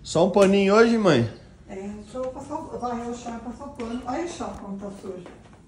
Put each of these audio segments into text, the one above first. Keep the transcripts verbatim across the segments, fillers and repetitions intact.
Só um paninho hoje, mãe? É, deixa eu passar, varrer o chão e passar o pano. Olha o chão como tá sujo.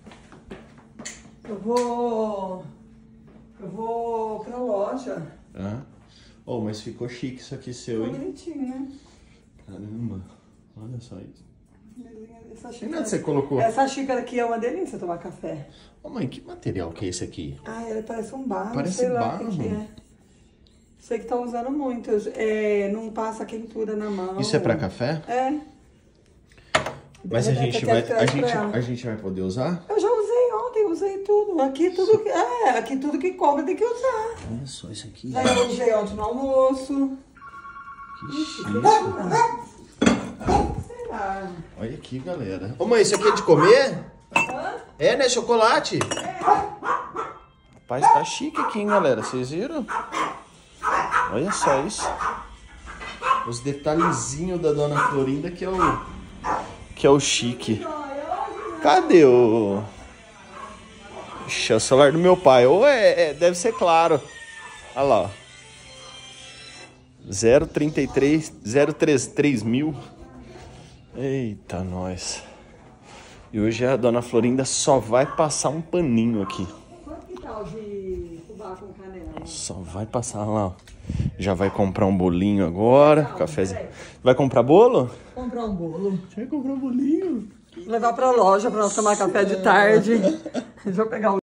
Eu vou... Eu vou pra loja. Ah. Oh, mas ficou chique isso aqui seu, Ficou hein? bonitinho, né? Caramba, olha só isso. Essa E xícara, onde você colocou? essa xícara aqui é uma delícia tomar café. Ô oh, mãe, que material que é esse aqui? Ah, ele parece um barro, Parece sei lá barro. o que que é. Sei que tá usando muito. É, não passa quentura na mão. Isso é pra café? É. Mas a gente, vai, a, gente, a gente vai poder usar? Eu já usei ontem, usei tudo. Aqui tudo que, é, aqui tudo que compra tem que usar. Olha só isso aqui. Aí eu usei ontem no almoço. Que chique. Será? Olha aqui, galera. Ô mãe, isso aqui é de comer? Hã? É, né? Chocolate? É. Rapaz, tá chique aqui, hein, galera? Vocês viram? Olha só isso. Os detalhezinhos da Dona Florinda que é o... Que é o chique. Cadê o... Ixi, é o celular do meu pai. Ou é, é... Deve ser claro. Olha lá, ó. zero trinta e três... zero trinta e três mil. Eita, nós. E hoje a Dona Florinda só vai passar um paninho aqui. Quanto que tá o de fubá com canela? Só vai passar lá, ó. Já vai comprar um bolinho agora. Não, Cafézinho. peraí. Vai comprar bolo? Comprar um bolo. Vai comprar um bolinho? Levar pra loja pra nós tomar café de tarde. Deixa eu pegar o